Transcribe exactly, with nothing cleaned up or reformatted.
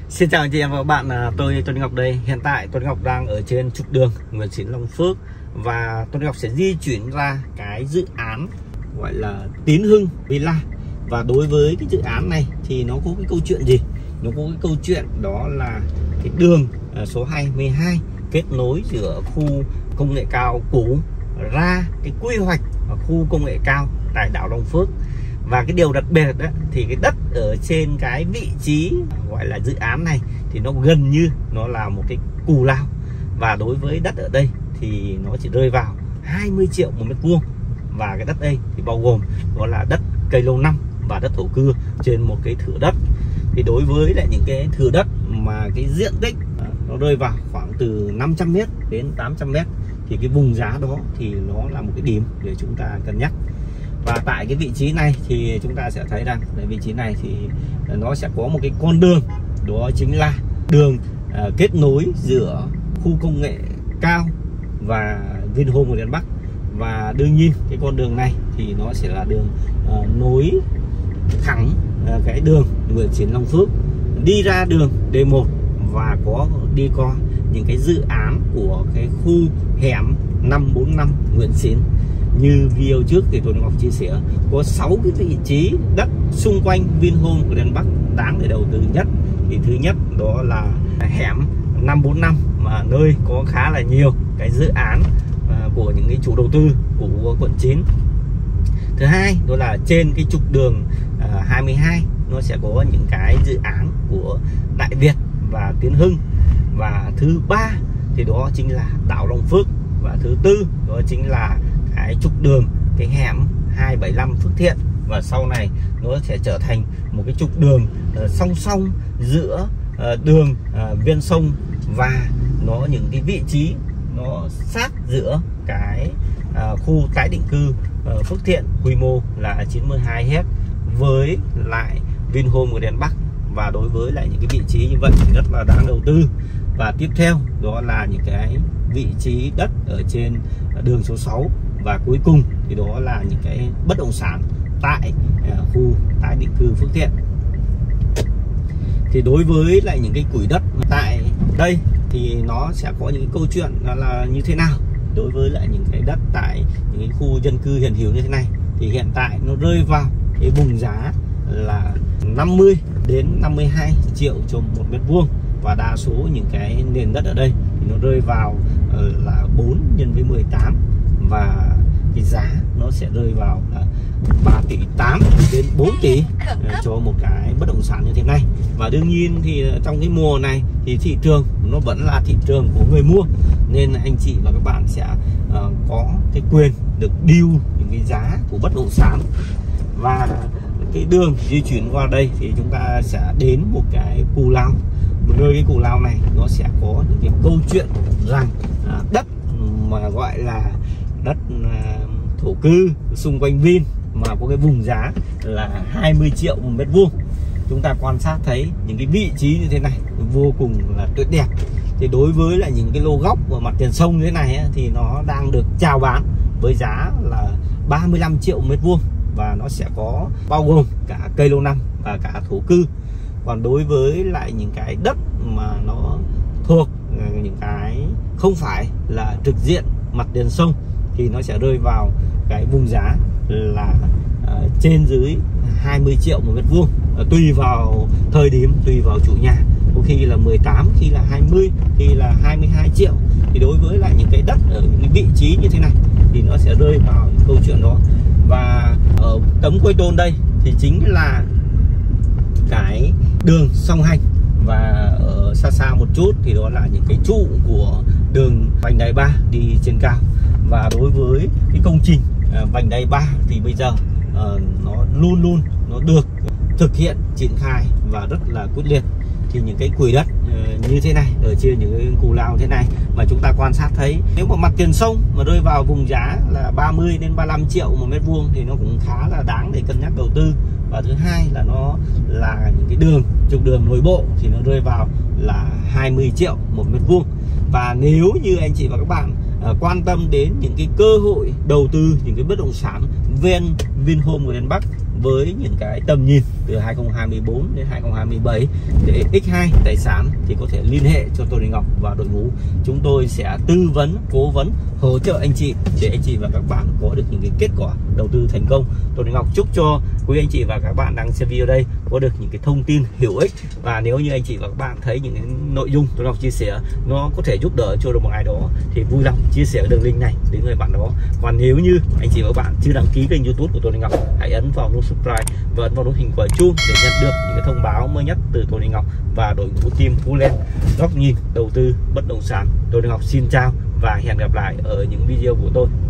Xin chào anh chị em và các bạn, tôi Tuấn Ngọc đây. Hiện tại Tuấn Ngọc đang ở trên trục đường Nguyễn Xín Long Phước và Tuấn Ngọc sẽ di chuyển ra cái dự án gọi là Tiến Hưng Villa. Và đối với cái dự án này thì nó có cái câu chuyện gì? Nó có cái câu chuyện đó là cái đường số hai mươi hai kết nối giữa khu công nghệ cao cũ ra cái quy hoạch ở khu công nghệ cao tại đảo Long Phước. Và cái điều đặc biệt đó thì cái đất ở trên cái vị trí gọi là dự án này thì nó gần như nó là một cái cù lao. Và đối với đất ở đây thì nó chỉ rơi vào hai mươi triệu một mét vuông. Và cái đất đây thì bao gồm đó là đất cây lâu năm và đất thổ cư trên một cái thửa đất. Thì đối với lại những cái thửa đất mà cái diện tích nó rơi vào khoảng từ năm trăm mét đến tám trăm mét thì cái vùng giá đó thì nó là một cái điểm để chúng ta cân nhắc. Và tại cái vị trí này thì chúng ta sẽ thấy rằng tại vị trí này thì nó sẽ có một cái con đường, đó chính là đường uh, kết nối giữa khu công nghệ cao và Vinhome Nguyễn Bắc. Và đương nhiên cái con đường này thì nó sẽ là đường uh, nối thẳng uh, cái đường Nguyễn Xín Long Phước đi ra đường D một và có đi qua những cái dự án của cái khu hẻm năm bốn năm Nguyễn Xín. Như video trước thì tôi Ngọc chia sẻ có sáu cái vị trí đất xung quanh Vinhome Nguyễn Bắc đáng để đầu tư nhất. Thì thứ nhất đó là hẻm năm bốn năm mà nơi có khá là nhiều cái dự án uh, của những cái chủ đầu tư của quận chín. Thứ hai đó là trên cái trục đường uh, hai mươi hai nó sẽ có những cái dự án của Đại Việt và Tiến Hưng. Và thứ ba thì đó chính là đảo Long Phước. Và thứ tư đó chính là cái trục đường cái hẻm hai bảy năm Phước Thiện. Và sau này nó sẽ trở thành một cái trục đường uh, song song giữa uh, đường uh, ven sông và nó những cái vị trí nó sát giữa cái uh, khu tái định cư uh, Phước Thiện quy mô là chín mươi hai héc với lại Vinhome Nguyễn Bắc. Và đối với lại những cái vị trí như vậy thì rất là đáng đầu tư. Và tiếp theo đó là những cái vị trí đất ở trên đường số sáu. Và cuối cùng thì đó là những cái bất động sản tại uh, khu tái định cư Phước Thiện. Thì đối với lại những cái quỹ đất tại đây thì nó sẽ có những cái câu chuyện là, là như thế nào. Đối với lại những cái đất tại những cái khu dân cư hiện hữu như thế này thì hiện tại nó rơi vào cái vùng giá là năm mươi đến năm mươi hai triệu cho một mét vuông. Và đa số những cái nền đất ở đây thì nó rơi vào uh, là bốn nhân với mười tám. Và cái giá nó sẽ rơi vào là ba tỷ tám đến bốn tỷ cho một cái bất động sản như thế này. Và đương nhiên thì trong cái mùa này thì thị trường nó vẫn là thị trường của người mua, nên anh chị và các bạn sẽ uh, có cái quyền được deal những cái giá của bất động sản. Và cái đường di chuyển qua đây thì chúng ta sẽ đến một cái cù lao. Một nơi cái cù lao này nó sẽ có những cái câu chuyện rằng uh, đất mà gọi là đất uh, thổ cư xung quanh Vin mà có cái vùng giá là hai mươi triệu một mét vuông. Chúng ta quan sát thấy những cái vị trí như thế này vô cùng là tuyệt đẹp. Thì đối với lại những cái lô góc ở mặt tiền sông như thế này ấy, thì nó đang được chào bán với giá là ba mươi lăm triệu một mét vuông. Và nó sẽ có bao gồm cả cây lâu năm và cả thổ cư. Còn đối với lại những cái đất mà nó thuộc những cái không phải là trực diện mặt tiền sông thì nó sẽ rơi vào cái vùng giá là uh, trên dưới hai mươi triệu một mét vuông, uh, tùy vào thời điểm, tùy vào chủ nhà, có khi là mười tám, khi là hai mươi, khi là hai mươi hai triệu. Thì đối với lại những cái đất ở những vị trí như thế này thì nó sẽ rơi vào những câu chuyện đó. Và ở tấm quay tôn đây thì chính là cái đường song hành. Và ở xa xa một chút thì đó là những cái trụ của đường vành đai ba đi trên cao. Và đối với cái công trình uh, vành đai ba thì bây giờ uh, nó luôn luôn nó được thực hiện triển khai và rất là quyết liệt. Thì những cái quỹ đất uh, như thế này ở trên những cái cù lao thế này mà chúng ta quan sát thấy, nếu mà mặt tiền sông mà rơi vào vùng giá là ba mươi đến ba mươi lăm triệu một mét vuông thì nó cũng khá là đáng để cân nhắc đầu tư. Và thứ hai là nó là những cái đường trục đường nội bộ thì nó rơi vào là hai mươi triệu một mét vuông. Và nếu như anh chị và các bạn uh, quan tâm đến những cái cơ hội đầu tư những cái bất động sản ven Vinhome Nguyễn Bắc với những cái tầm nhìn từ hai không hai bốn đến hai không hai bảy để ích hai tài sản thì có thể liên hệ cho tôi Đình Ngọc và đội ngũ. Chúng tôi sẽ tư vấn, cố vấn, hỗ trợ anh chị để anh chị và các bạn có được những cái kết quả đầu tư thành công. Tôi Đình Ngọc chúc cho quý anh chị và các bạn đang xem video đây có được những cái thông tin hữu ích, và nếu như anh chị và các bạn thấy những cái nội dung tôi Ngọc chia sẻ nó có thể giúp đỡ cho được một ai đó thì vui lòng chia sẻ đường link này đến người bạn đó. Còn nếu như anh chị và các bạn chưa đăng ký kênh YouTube của tôi Đình Ngọc, hãy ấn vào nút subscribe và ấn vào nút hình quả chuông để nhận được những cái thông báo mới nhất từ tôi Đình Ngọc và đội ngũ team Phú Lên góc nhìn đầu tư bất động sản. Tôi Đình Ngọc xin chào và hẹn gặp lại ở những video của tôi.